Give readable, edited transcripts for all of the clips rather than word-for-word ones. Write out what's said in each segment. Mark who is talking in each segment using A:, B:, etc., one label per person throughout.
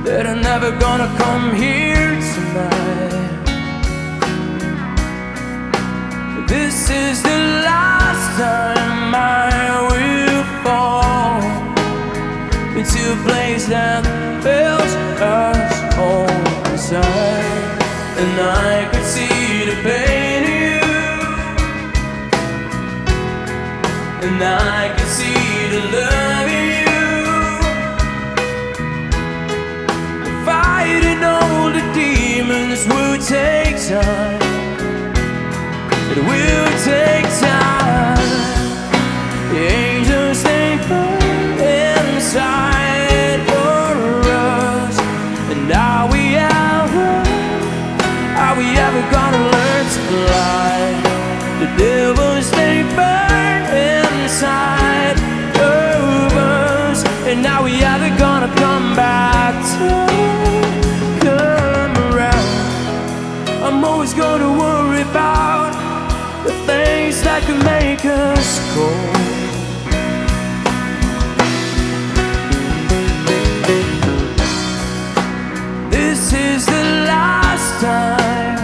A: that are never gonna come here tonight. This is the last time I will fall into a place that fills us all inside. And I could see the pain in you, and I could see the love in you. Fighting all the demons will take time. It will take time. The angels, they burn inside for us. And are we ever gonna learn to fly? The devils, they burn inside of us. And are we ever gonna come back to come around? I'm always gonna worry about the things that can make us cold. This is the last time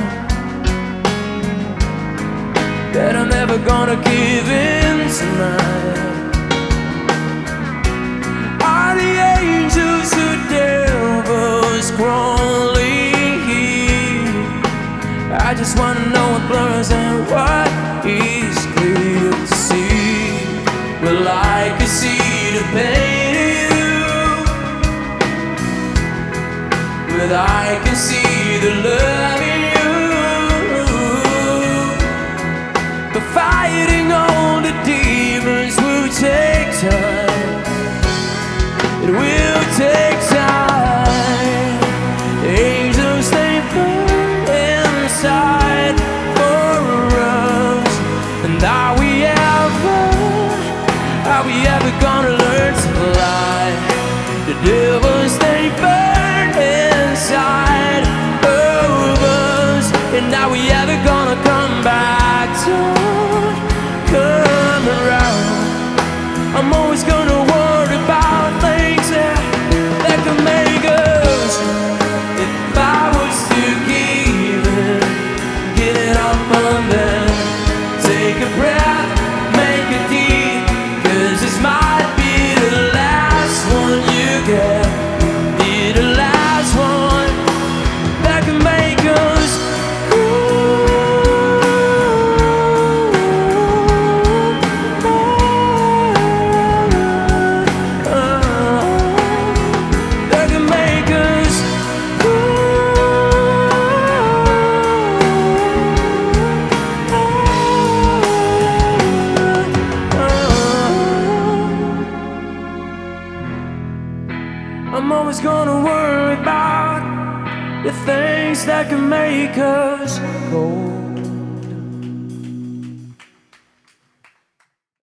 A: that I'm never gonna give in tonight. Are the angels or devils crawling here? I just wanna know what blurs and what is clear to see. Well, I can see the pain in you, but I can see the love in you. But fighting all the demons will take time. It will take time. The angels, they burn inside for us. And are we ever gonna learn to fly? The devils, they burn inside of us. And are we ever gonna come back to come around? I'm always gonna worry about things that can make us. If I was to give it up and then take a breath, make a deed, 'cause this might be the last one you get. Be the last one that can make us that can make us I'm always gonna worry about the things that can make us go.